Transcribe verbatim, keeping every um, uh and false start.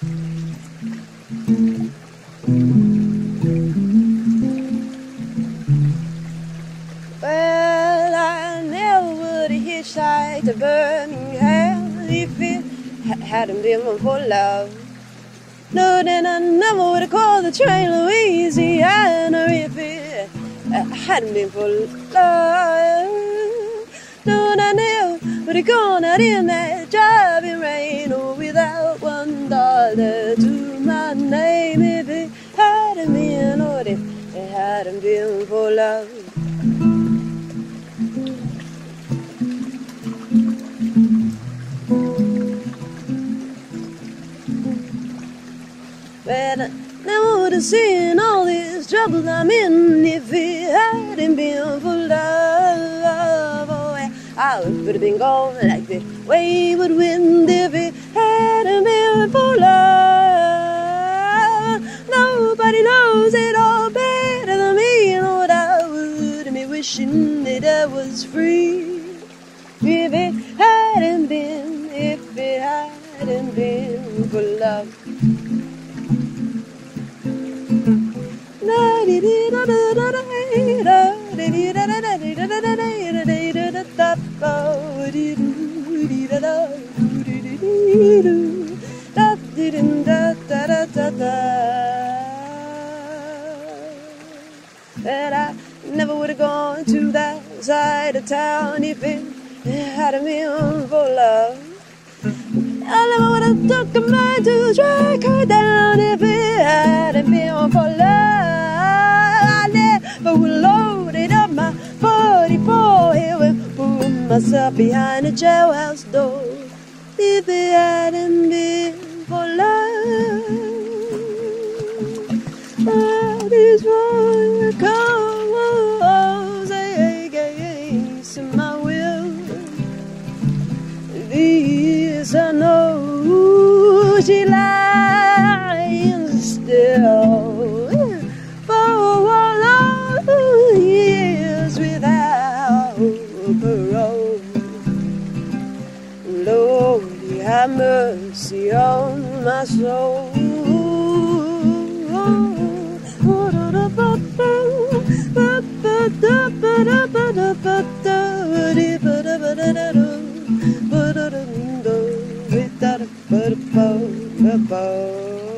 Well, I never would have hitchhiked to Birmingham if it hadn't been for love. No, then I never would have called the train Louisiana if it hadn't been for love. No, I never would have gone out in that driving rain or without one dollar to my name if it hadn't been, or if it hadn't been for love. But I never would have seen all this trouble I'm in if it hadn't been for love. Oh, yeah, I would have been gone like the wayward wind if it hadn't been for love. Nobody knows it all better than me, and what I would be wishing that I was free if it hadn't been, if it hadn't been for love. That I never would have gone to that side of town if it hadn't been for love. I never would have took a man to track her down if it hadn't been for love. I never would have loaded up my forty-four here and put myself behind the jailhouse door if it hadn't been for love. But this one comes against my will. This I know, she lying still for one of years without parole. Lord, have mercy on my soul. But